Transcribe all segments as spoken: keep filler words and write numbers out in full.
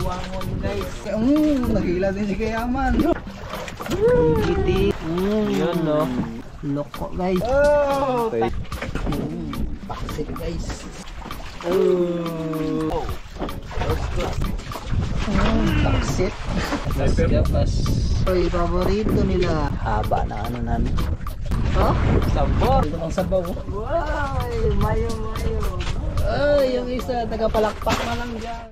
buwangon guys. Mm, nagila din si Kayaman. Giti. Mm, yun no. Loko guys. Oh, okay. Mm, paksit guys. Oh. Mm, paksit. Gapas. Oy, paborito nila. Haba na ano namin. Oh? Sabaw. Ito ang sabaw. Wow, mayo mayo. Ay, yung isa taga-palakpak na lang dyan.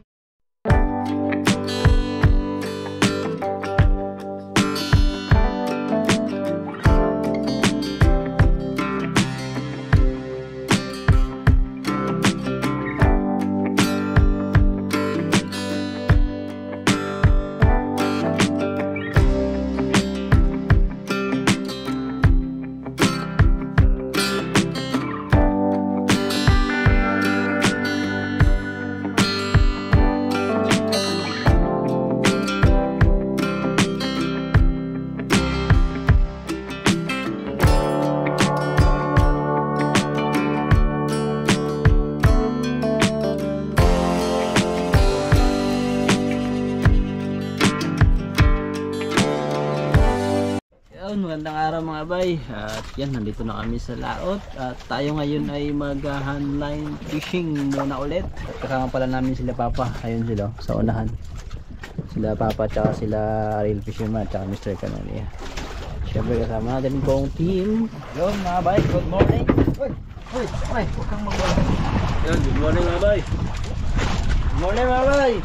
Magandang araw mga bay, at yan, nandito na kami sa laot at tayo ngayon ay mag-handline fishing muna ulit. At kasama pala namin sila Papa, ayun sila sa unahan, sila Papa tsaka sila Real Fisherman tsaka mister Canonia. Siyempre kasama natin pong team. Yun mga bay, good morning. Uy, uy, uy, huwag kang mag-wala. Yan, good morning mga bay. Good morning mga bay.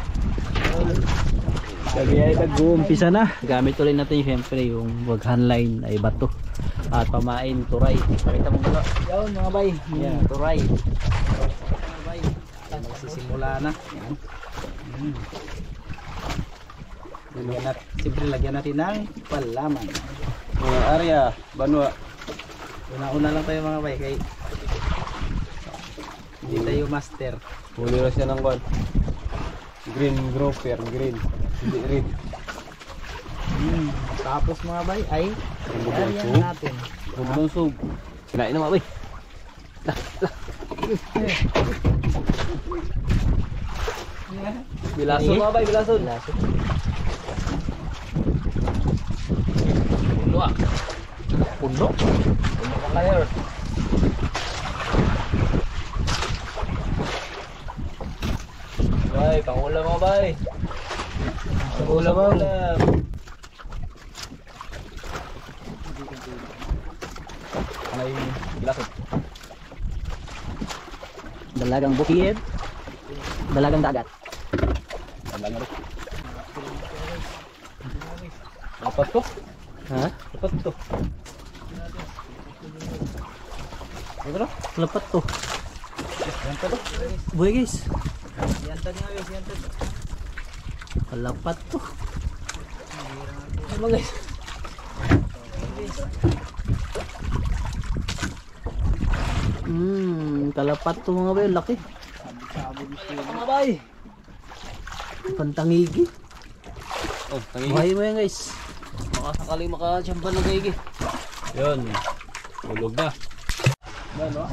Sabi ay nag-uumpisa na. Gamit ulit natin siyempre yung wag handline ay bato at pamain turay. Pakita mo muna. Yan mga bay. Yan, turay. Mga bay. Magsisimula na. Yan. Hmm. Lagyan natin, siyempre lagyan natin ng palaman. Mga area, banwa. Una-una lang tayo mga bay kay hindi tayo master. Huli na siya ng kwan. Green grouper, green. Hindi red. Hmm. Tapos mga bay ay lagyan natin. Bumbunsog. Kinain na mga bay. Lah, lah. Bilason mga bay, bilason. Bilason. Puno ah. Puno. Puno ka kayo. Bay, pangulam mga bay. Pangulam mo. May bilason. Dalagang bukid. Dalagang dagat. Dalagang rin. Dapat to? Ha? Dapat to? Ito na? Lepat tuh. Yan pa to? Buhay guys. Yantad nga guys, yantad. Kalapat tuh. Ano guys? Hmm, kalapat tuh mga bay, laki. Mga bay. Pantangigi. Oh, tangigi. Buhay mo yan guys. Makasakali makachamba ng tangigi. Yun. Ulog na. Yan o.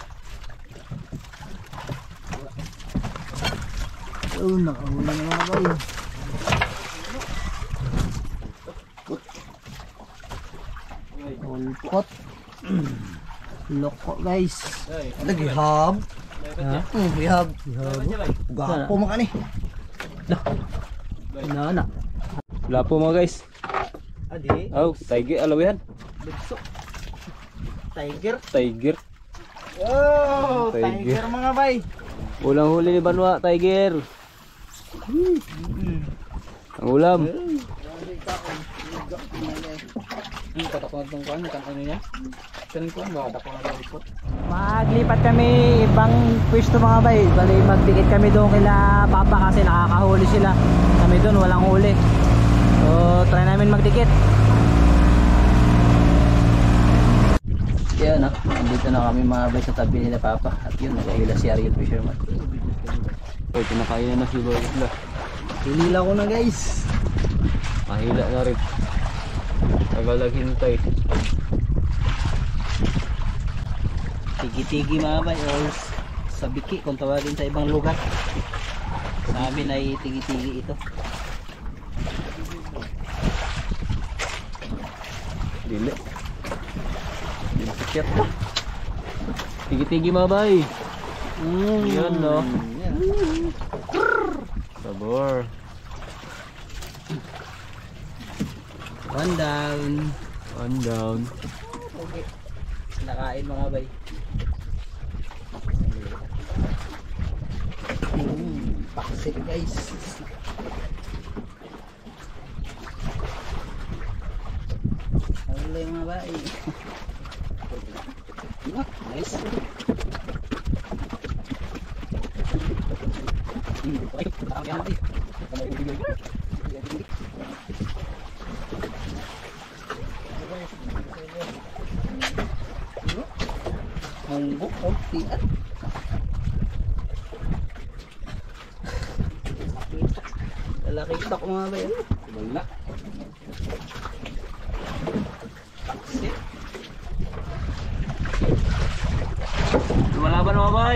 Oh, nakahuli na mga bay. Ulpot. Loko guys. Lagi hab. Ha? Hmm, hab. Gapo mo ka ni. Ano na? Wala po mga guys. Adi. Oh, tiger. Alam mo yan? Bugso. Tiger. Tiger. Oh, Tiger. tiger mga bay. Ulang huli ni Banwa, tiger. Ang ulam. Maglipat kami ibang pwesto mga bay. Bali magdikit kami doon kila Papa kasi nakakahuli sila. Kami doon walang huli. So try namin magdikit. Yan ah, nandito na kami mga bay sa tabi nila Papa. At yun, nagahila si Real Fisherman. Ay, kinakain na si Isla. Hinila ko na guys. Mahila na rin. Tagal naghintay. Tigi-tigi mga bay. O sa biki kung tawagin sa ibang lugar. Sa amin ay tigi-tigi ito. Dili. Dili sikat to. Tigi-tigi mga bay. Mm. Yan no. Yan. Sabor. One down. One down. Okay. Nakain mga bay. Mm, paksik guys. Huli mga bay. Nice. Munggok, kontian. Lalaki tok mga bay. Wala. Taksit. Wala ba naman bay?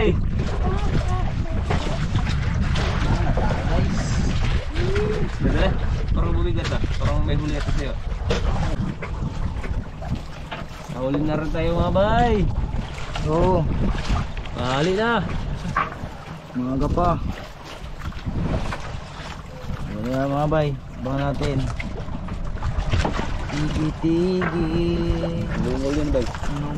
Guys. Dali. Parang bumigat ah. Parang may huli ito sa'yo. Nahuli na rin tayo mga bay. Oo. Mahali na. Mga pa. Ano na mga bay? Abangan natin. Tigi-tigi. Lungol yun bay.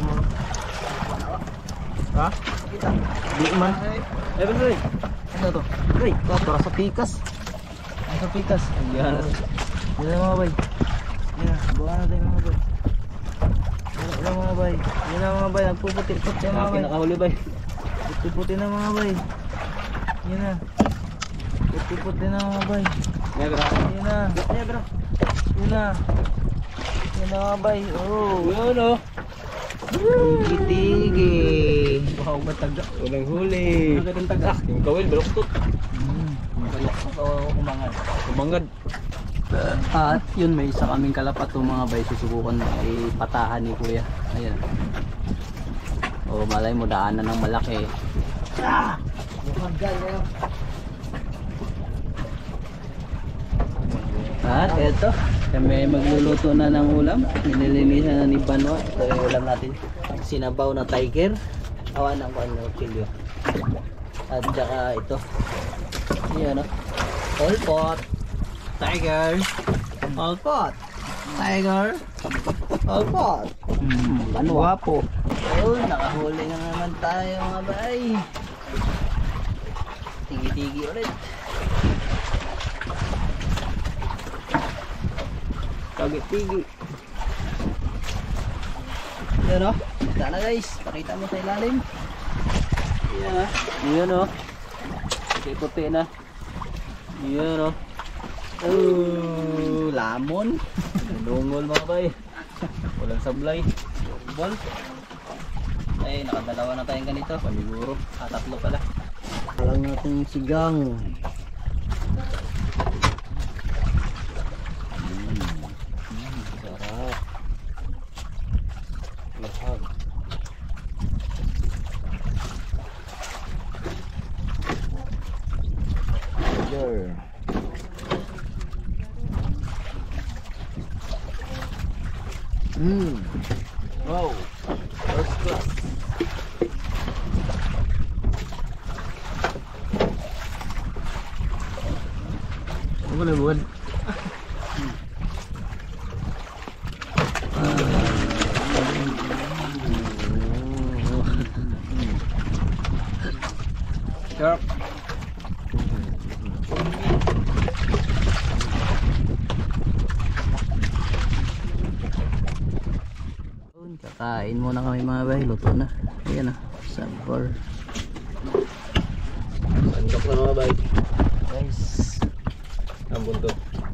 Ha? Di man. Eh bay. Ano to? Bay, para sa pikas. Para sa pikas. Yan. Yan na mga bay. Yan, abangan natin mga bay. Yan na mga bay. Yan na mga bay. Nagpuputi-puti na mga Akin bay. nakahuli bay. Puti-puti na mga bay. Yan na. Puti-puti na mga bay. Yan bro. Yan na. Yan bro. Yan na. Yan na mga bay. Oh. Yun o. Tigi-tigi. Wow, mataga. Walang huli. Bakit ang taga? Yung kawil, baloktot. Hmm. Baloktot o kumangad? Kumangad. At yun, may isa kaming kalapat o mga bay. Susubukan ay patahan ni kuya. Ayan. O malay mo, daanan ng malaki. Ah! At eto, kami magluluto na ng ulam. Nililinisan na ni Banwa. Ito yung ulam natin. Sinabaw na tiger. Awa ng ano, chilyo. At saka ito. Yan o. All pot. Tiger. All pot. Tiger. All pot. Hmm, Banwa po. Ayun, nakahuli na naman tayo mga bay. Tigi-tigi ulit. Tagi-tigi. Yan o. Kita na guys. Pakita mo sa ilalim. Yan o. Yan o. Puti-puti na. Yan o. Oh, lamon. Lungol mga bay. Walang sablay. Ball. Ay, nakadalawa na tayong ganito. Paniguro. Ah, tatlo pala. Alam natin yung sigang. Sarap. Lahag. Sure. Mmm. Wow. First class. Ano na buwan? Sharp. Kakain muna kami mga bay, luto na. Ayan na, sabor. Sandok na mga bay. Guys, Ang buntot.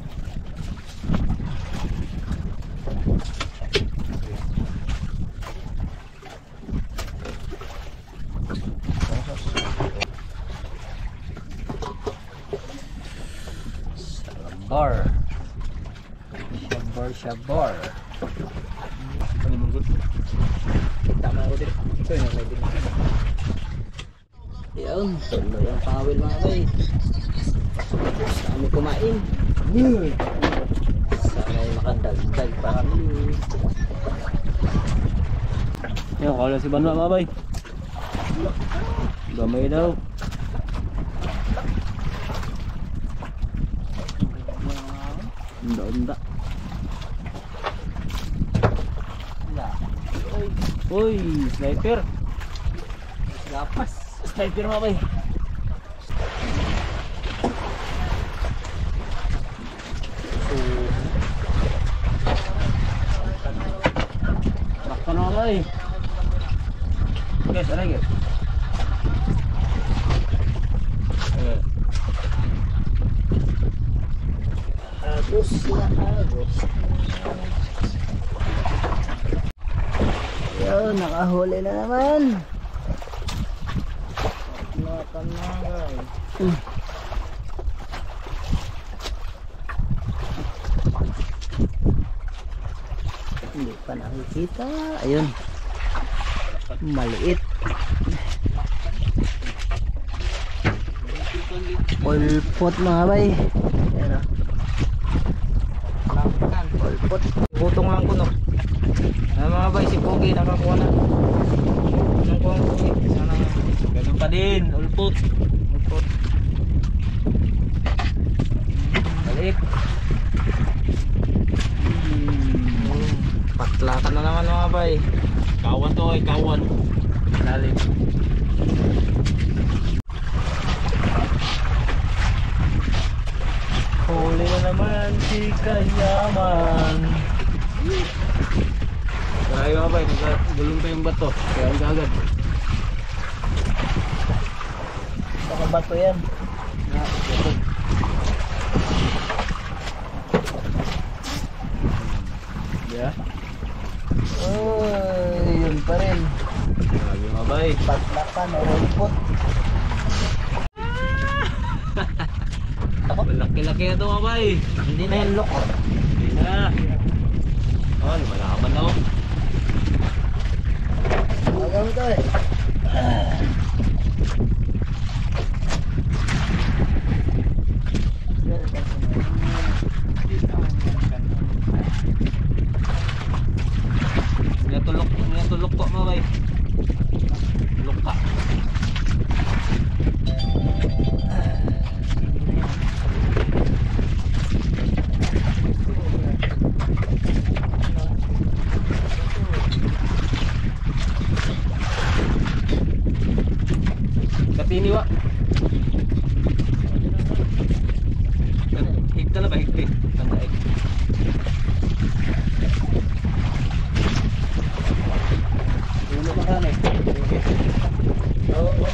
sabor. Sabor, sabor. Ano buntot? Tama ko din. Ito yung may din. Yan, solo yung pawil mga bay. Kami kumain. Sana'y makadagdag pa kami. Yan, kawala si Banwa mga bay. Gamay daw. Unda-unda. Uy, sniper. Lapas. Sniper mga bay. Bakta na mga bay. Guys, ano guys? Agos na agos. Yo, nakahuli na naman. Lakan na guys. Hmm. Hindi pa nakikita. Ayun. Maliit. Pulpot mga bay. Pero pulpot. Butong lang ko no. Ay mga bay, si Pogi nakakuha na. Nakakuha ang Pogi. Sana ganun pa din, ulpot. Ulpot. Balik. Hmm. Patlakan na naman mga bay. Kawan to ay kawan. Lalim. Huli na naman si Kayaman. Kaya ba, gulong pa yung bato. Kaya ang gagad. baka bato yan. Yeah. Oh, yun pa rin. Grabe mga bay. Patlakan o rulpot. Laki-laki na ito mga bay. Hindi na yan loko. Hindi na. Oh, lumalaban na oh. Magaw ito eh. Tulok, tulok po mga bay. Tulok ka. Kapini wa. Higta na ba higti? Tanda eh. Ulo makana eh. Oo.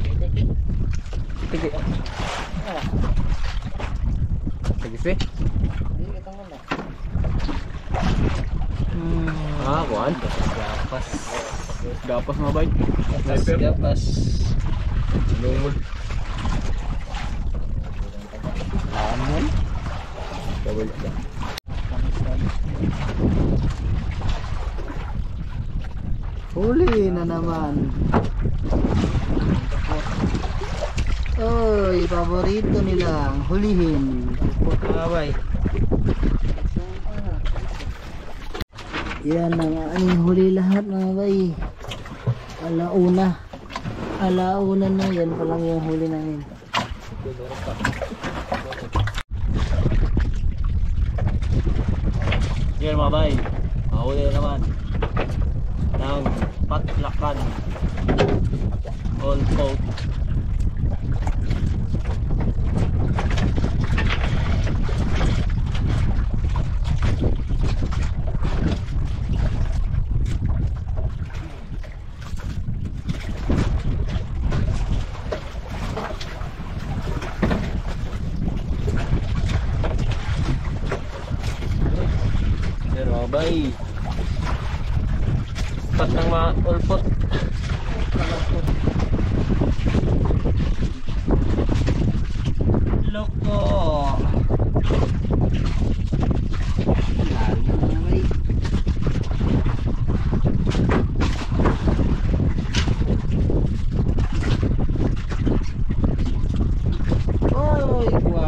Sige. Sige si. Hindi kita muna. Hmm. Ah, kuan. Gapas. Gapas mga bay. Gapas, gapas. Lungod. Lamon. Kabalik ka. Huli na naman. Oy, paborito nila ang hulihin. Mga bay. Yan ang aming huli lahat mga bay. Alauna. Alauna na, yan pa lang yung huli namin. Yan mga bay. Mahuli na naman ng patlakan. All coat. Pero bay, pat ng mga ulpot. Loko. Lalo mga bay. Oy,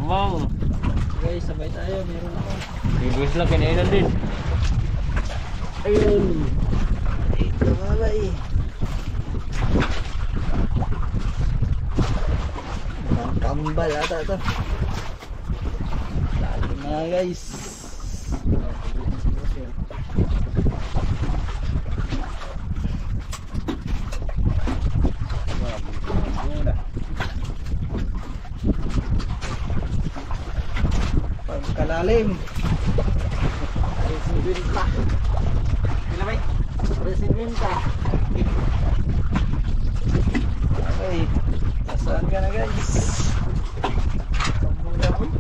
Wow. Guys, sabay tayo. Meron ako. Bibis lang kinainan din. Ayun. Ito mga bay. Ang kambal ata ito. Lalim mga guys. Pagkalalim. Presidenta. Kailan bay? Presidenta. Okay. Nasaan ka na guys? Sambong na po.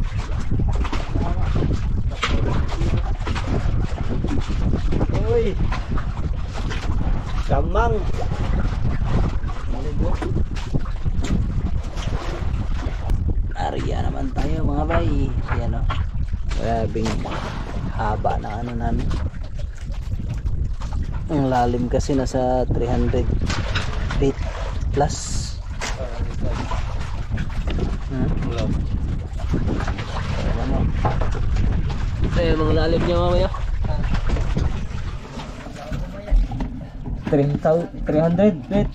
Uy. Kamang. Maligo. Ariya naman tayo mga bay. Yan o. Grabing haba na ano namin. Ang lalim kasi nasa three hundred feet plus. Hmm? Ano? Ito yung mga lalim niya mamaya. three hundred feet.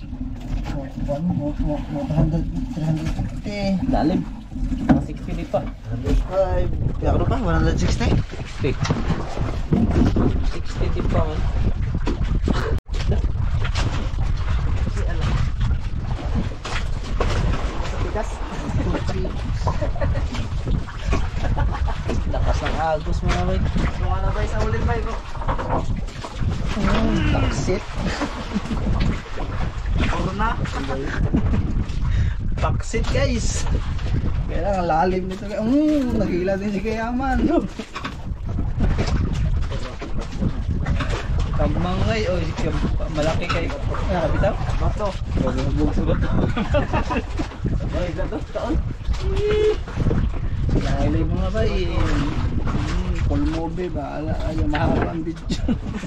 three hundred fifty. Lalim. sixty di pa. Ay, kaya ano pa? one sixty? sixty. sixty di pa man. Lakas ng agos mga bay. Mga na bay sa ulit bay bro. Hmm, taksit. Puro na. Taksit guys. Kaya ang lalim nito. Hmm, nagila din si Kayaman. Kamangay. Oh, malaki kay nakabitaw. Bato. Bugso ba ito? Ay, gato taon. Lailay mga bay. Hmm, full movie ba? Ala, ayaw mahaba ang video.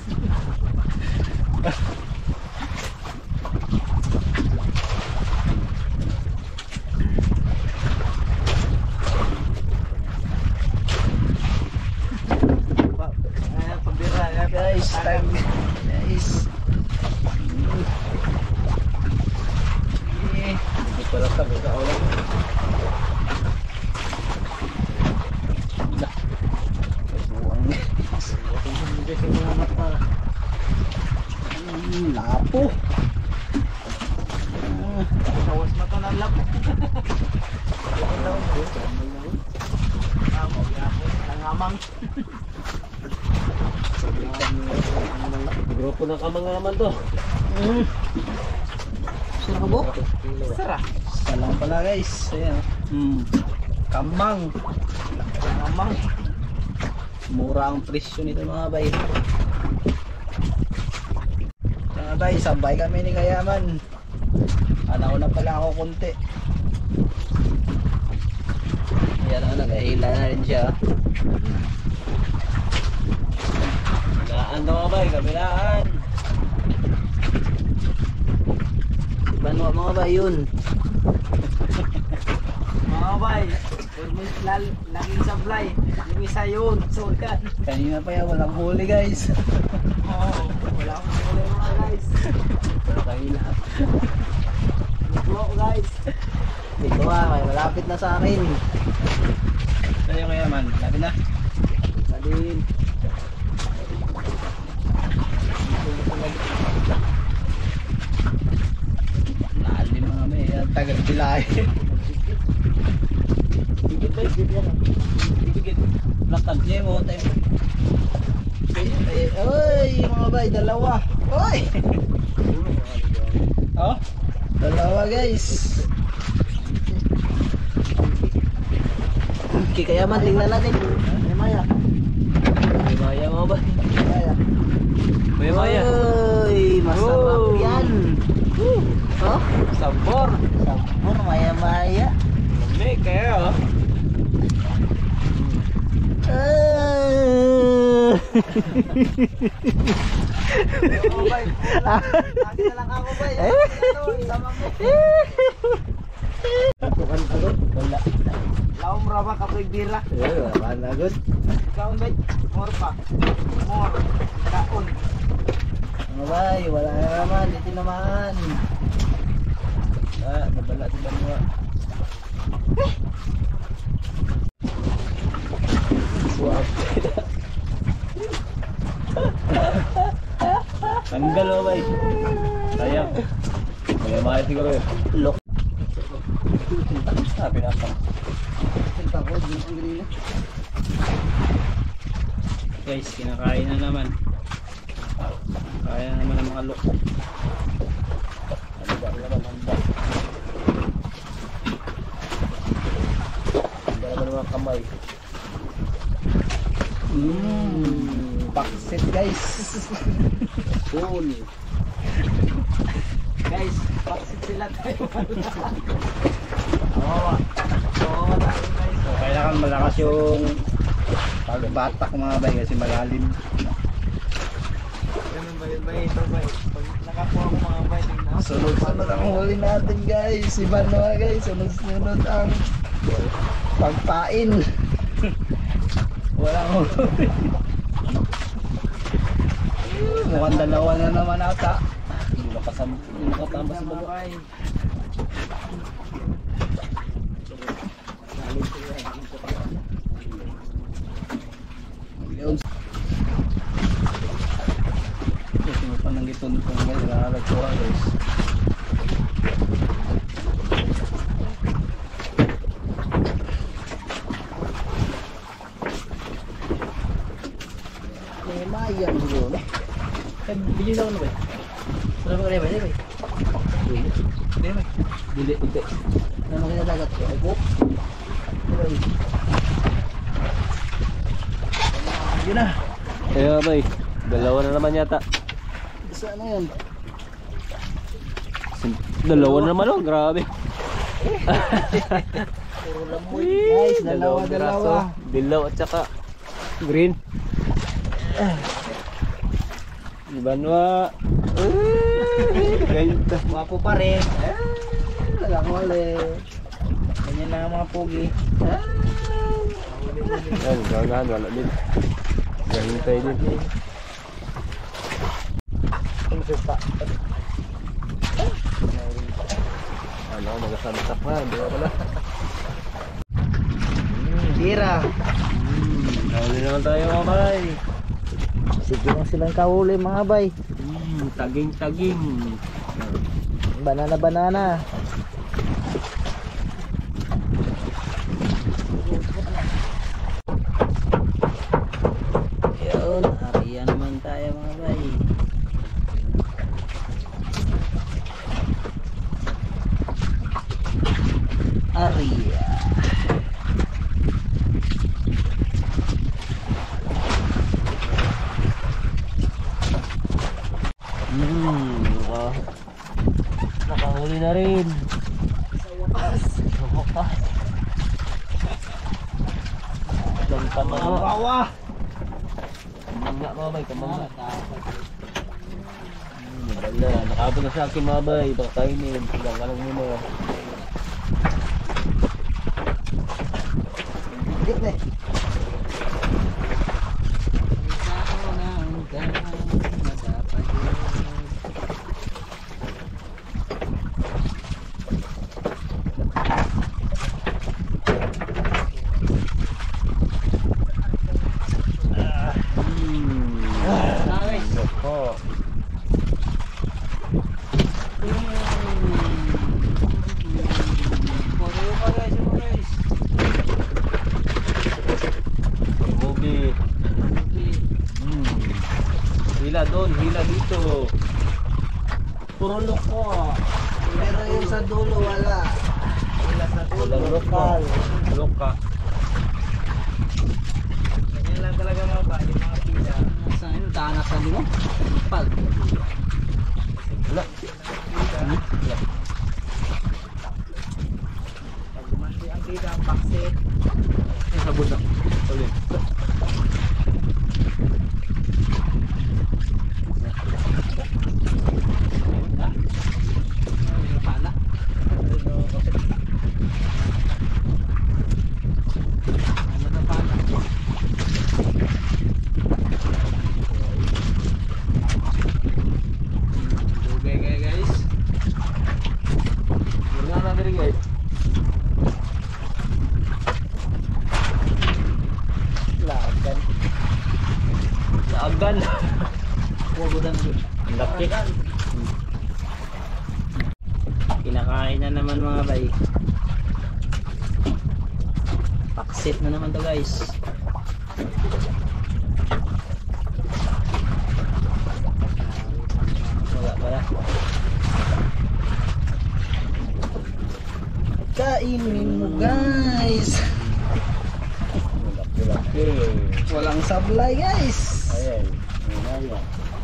Guys, time guys. Eh, Hindi pala ka sa ulan. Hmm, lapo. Ah, Kawas mata ng lap. Amo, yapo, nangamang. Grupo ng kamang naman to. Hmm. Sino ka po? Sarah. Salang pala guys. Ayan. Hmm. Kamang. Nangamang. Mura ang presyo nito mga bay. Mga bay, sabay kami ni Kayaman. Anak ko na pala ako konti. Ayan na, nagahila na rin siya. Kabilaan daw mga bay, kabilaan. Banwa mga bay yun. Mga bay, permis lal, laging sablay. Yung isa yun, sukat. Kanina pa yan, walang huli guys. Oo, wala akong huli mga guys. Pero kahila. Ito guys. Dito nga, may malapit na sa akin. Tayo Kayaman, labi na. Salin. Lalim mga may, tagal bilay. Bigit ba? Bigit. Lakad niya mo tayo. Oy, mga bay, dalawa. Oy! Oh, dalawa guys. Okay, kaya man tingnan natin. May maya. May maya mga bay. Maya. May maya. Oy, masarap Oh. yan. Oh, Sabor. sabor maya maya. May kaya oh. Ah. Mga bay. Lagi na lang ako bay. Ito, isama mo. Tukan agad. Wala. Laom ra. mura ba kapoy bira? Eh, wala na good. Kaon ba? More pa. More. Kaon. Mga bay, wala na naman, dito naman. Ah, nabala si Banwa. Wow. Tanggal mo bay. Sayang. Kaya mahal siguro yun. Lock. Ah, pinapang. Pinapang ko, din ang grila. Guys, kinakain na naman. Kaya naman ang mga look. Ano ba? Ano ba? Ano ba? Ano ba naman ang kamay? Mmm. Baksit guys. Cool. Guys, bakit sila tayo? Oo. Oo, guys. So, kailangan malakas yung pagbatak mga bay kasi malalim. Ganun ba yun ba ito ba? Pag nakakuha ko mga bay, tingnan. Sunod-sunod ang huli natin guys. Iba na guys. Sunod-sunod ang pagpain. Walang huli. Mukhang dalawa na naman ata. Hindi nakasama, hindi nakatama sa baba. Sino pa nang gitun kung may nakakagkuha guys. May mayang siguro. Eh, bili daw na ba? Wala ba kaya ba? Hindi ba? Hindi ba? Hindi, hindi. Ano makita dagat ko? Ay po? Yun na. Kaya bay, dalawa na naman yata. Saan na yun? Dalawa na naman oh, grabe. Puro lamoy guys. Dalawa, dalawa. Dilaw at saka green. Banwa. Ganda. Wapo pa rin. Lalang wali. Ganyan lang ang mga pogi. Yan, ganahan, wala din. Gahintay din. Ang supa. Ano, magasantak na, hindi ako pala. Tira. Hmm, huli naman tayo mga bay. Sige lang silang kahuli mga bay. Hmm, taging-taging. Banana banana. Yun, ariya naman tayo mga bay. Ariya. Hmm, naka, nakahuli na rin. Sa wakas. Sa wakas. Lang tama. Bawa. Kamangga mga bay, kamangga. Hmm, wala, nakabot na sa akin mga bay. Baka kainin, silang ka lang muna. Dito na eh. Hila doon, hila dito. Puro loko. Pero yung sa dulo wala. Wala sa dulo. Walang lokal. Loka. Ganyan lang talaga mga ba, yung mga pila. Saan yun? Tahanak sa dulo? Pal. Wala. Wala. Pag lumaki ang pila, ang baksit. Ay, sabon na. Ulit. Likodan ko. Ang laki. Kinakain na naman mga bay. Paksit na naman to guys. Wala wala. Kainin mo guys. Walang sablay guys. Ayan. Ayan.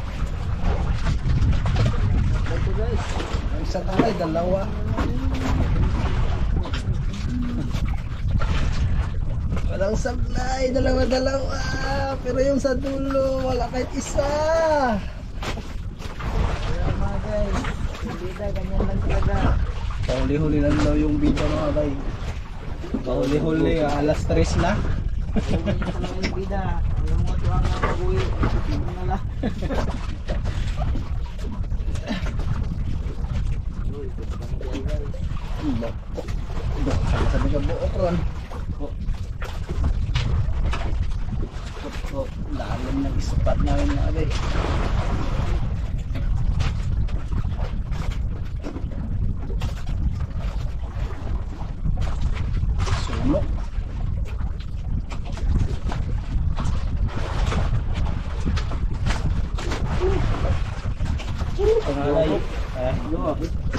Ito guys. Ang sablay dalawa. Walang sablay, dalawa-dalawa. Pero yung sa dulo, wala kahit isa. Kaya mga guys, yung bida, ganyan lang talaga. Pauli-huli lang daw yung bida mga guys. Pauli-huli, alas tres na. Yung bida, yung mga tuwang na mag-uwi. Yung nala. Sabi ka buok ron. Oh, lalim ng spot namin mga guys. Sulok. Pangalay. Eh, yo.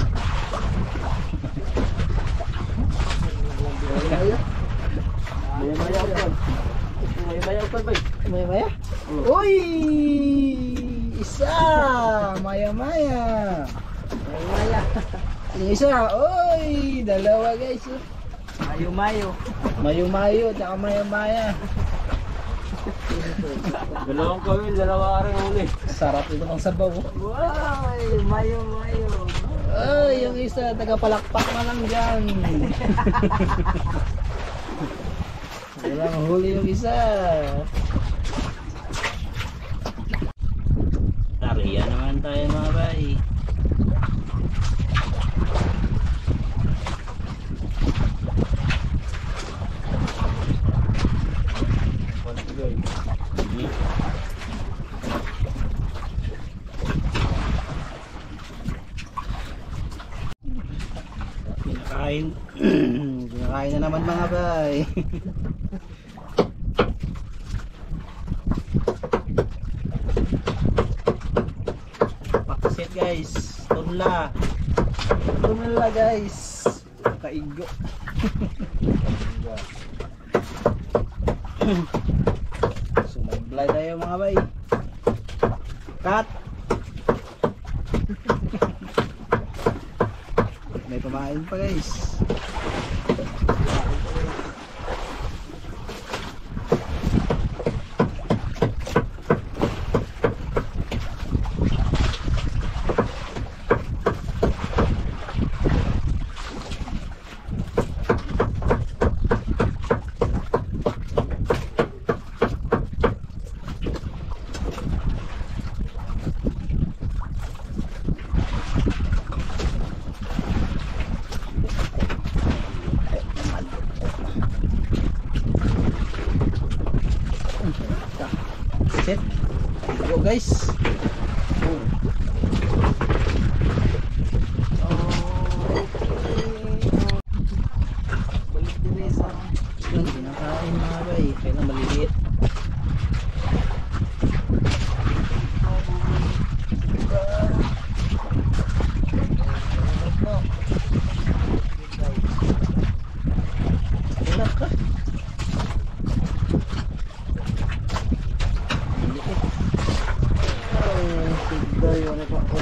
May bayaw ko. May bayaw ko ba? Maya maya? Uy! Isa! Maya maya! May maya. Yung isa, uy! Dalawa guys. Mayo mayo. Mayo mayo, tsaka maya maya. Dalawang kawil, dalawa rin uli. Sarap ito ng sabaw. Wow, mayo mayo. Ay, yung isa, taga-palakpak na lang dyan. Walang huli yung isa. Tariya naman tayo mga bay. Kinakain. Kinakain na naman mga bay. Paksit guys. Tunla. Tunla guys. Kaigo. Sumablay tayo mga bay. Cut. May pamain pa guys. Set. Go guys. Oh. Balik din sa yung kinakain mga bay. Kailan maliliit. Enak ka? Yun ako ako.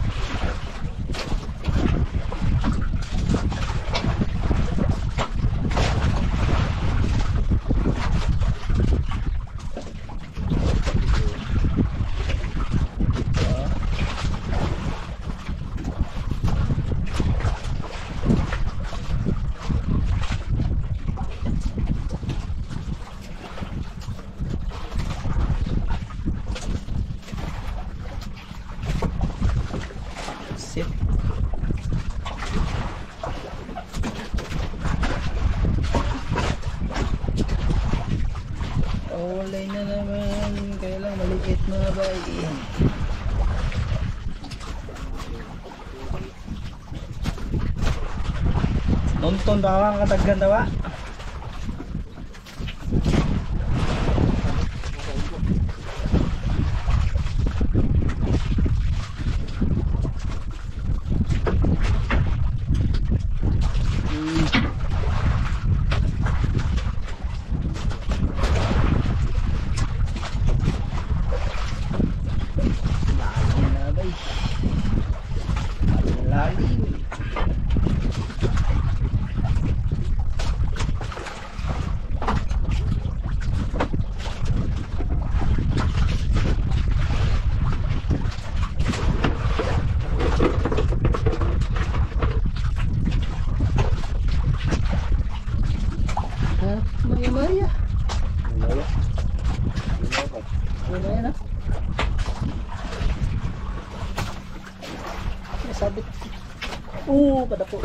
Sit. Ulay na naman. Kaya lang maliit mga bay. Uton daw ang kataggan daw. Maya Maya. Maya na. Sabit. Oo, pada po.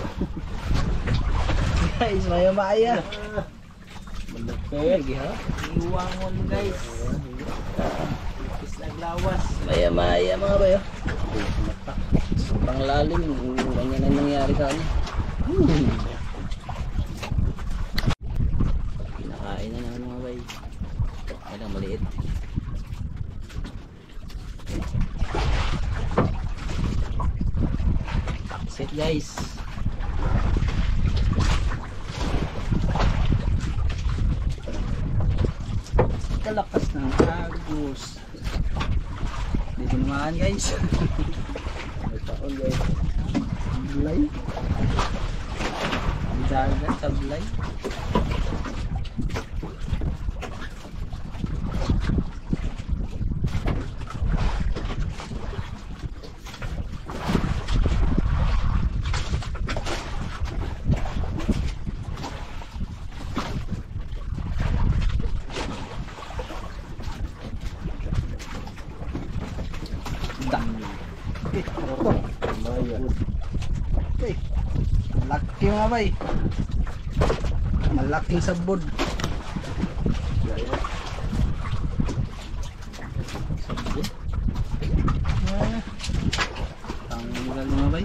Guys, Maya Maya. Malapit. Iwangon guys. Ipis naglawas. Maya Maya mga bayo. Sobrang lalim. Ganyan na nangyari sa kanya. Hmm. Pinakain na naman mga bayo. Ay lang maliit. Set guys. Kalakas ng agos. Dito naman guys. Nagtaon guys. Sablay. Dagat, sablay. Okay. Malaki mga bay. Malaking sabod. Sabod. Ah. Tanggal mga bay.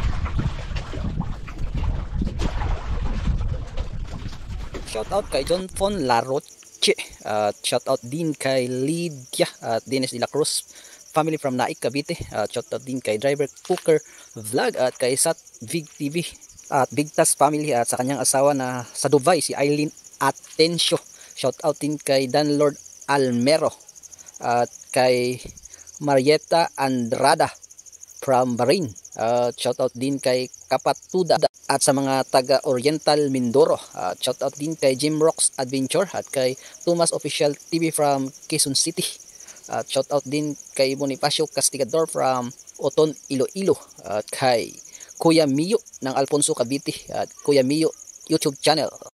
Shout out kay John Fon Laroche. At uh, shout out din kay Lydia at uh, Dennis de la Cruz. Family from Naik, Cavite. Uh, shout out din kay Driver Cooker Vlog at kay Sat Vig T V at Big Tas Family at sa kanyang asawa na sa Dubai si Eileen Atencio. Shout out din kay Dan Lord Almero at kay Marieta Andrada from Bahrain. Uh, shout out din kay Kapatuda at sa mga taga Oriental Mindoro. Uh, shout out din kay Jim Rocks Adventure at kay Thomas Official T V from Quezon City. At uh, shout out din kay Bonifacio Castigador from Oton, Iloilo. At uh, kay Kuya Mio ng Alfonso Cavite at Kuya Mio YouTube channel.